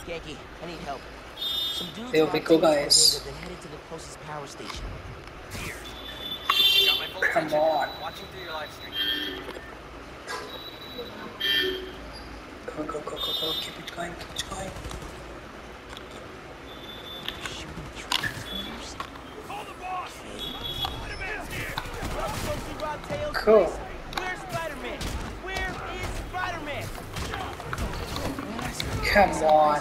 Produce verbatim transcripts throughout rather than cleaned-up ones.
Ganke, I need help. Some dudes There we go, guys. Then headed to the closest power station. Here. Got my full Come attention. on. Watching through your live stream. Go, go, go, go, go. Keep it going, keep it going. Shooting transformers? Call the boss! Spider-Man's here! Cool. Where's Spider-Man? Where is Spider-Man? Come on.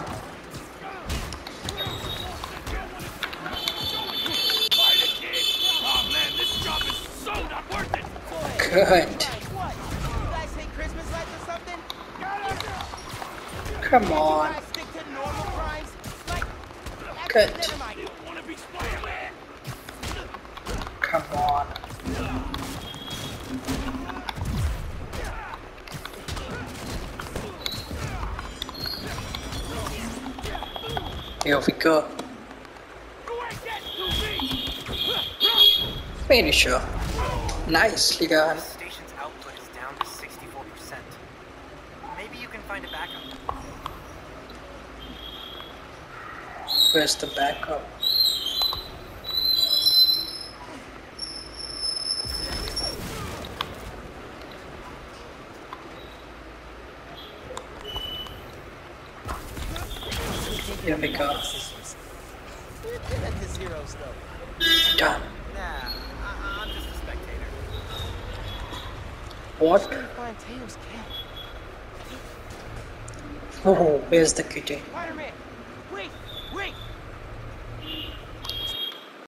Spider Kid! Oh man, this job is so not worth it! Good. What? You guys hate Christmas lights or something? Come You on. guys stick to normal crimes? Like, Good. never mind. You wanna be Spider-Man? Come on. Here we go. Finisher. Nicely done. The station's output is down to sixty-four percent. Maybe you can find a backup. Where's the backup? Here we go. We're good at this hero stuff. Done. Nah, I I'm just a spectator. What? Find Tails' camp. Oh, where's the kitty? Spider-Man,